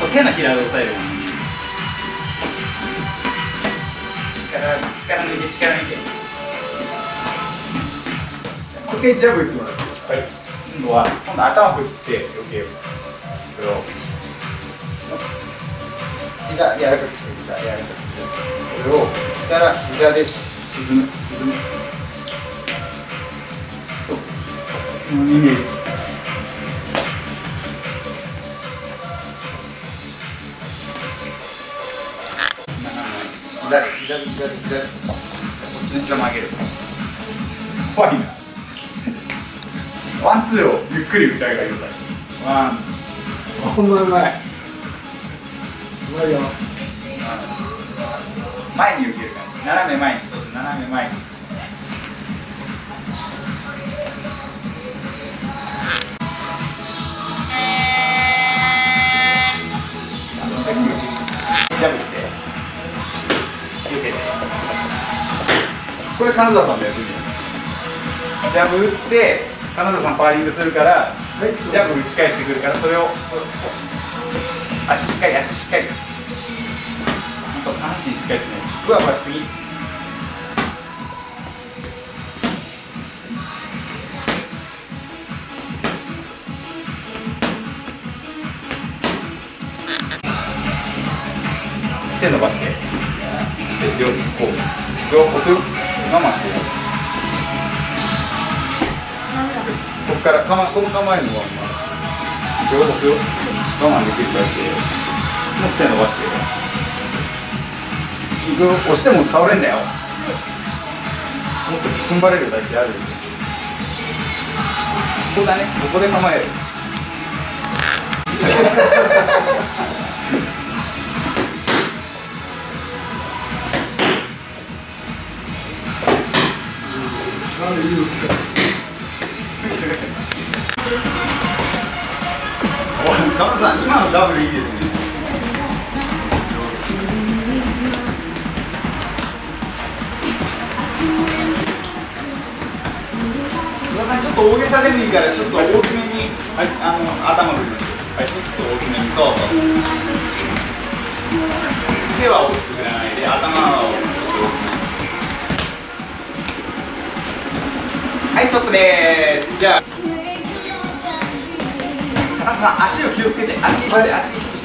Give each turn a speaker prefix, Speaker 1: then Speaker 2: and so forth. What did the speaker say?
Speaker 1: と手のひらで押さえる。力抜いて、力抜いて。もう一回ジャブ打ってもらって。はい。今度頭振って余計これを膝柔らかくして、膝柔らかくしてこれをしたら膝で沈む。そうです。このイメージ。膝でこっちの膝曲げる。怖いな。ワンツーをゆっくり打ってあげてください。ワン。
Speaker 2: ほんまうまい。うまいよ。
Speaker 1: 前に受けるから。斜め前に、そうです。斜め前に。ジャブって。受けて。これ金沢さんでやってみよう。ジャブ打って。金田さんパーリングするから、はい、ジャブ打ち返してくるから、それを足しっかり、本当下半身しっかりしてね、ふわふわしすぎ。手伸ばして、両こう押す、我慢してよ。ここからこの構えのまま両方我慢できる体勢もう手伸ばして押しても倒れんだよ。もっと踏ん張れる体勢ある。そこだね、ここで構える。
Speaker 2: なんでいいですか。
Speaker 1: カマさん、今のダブルいいですね。皆さん、ちょっと大げさでもいいから、ちょっと大きめに、はい、頭振ります。はい、ちょっと大きめに、そう。手は大きく振らないで、頭をちょっと大きめ。はい、ストップでーす。じゃあ。足を気をつけて、足して。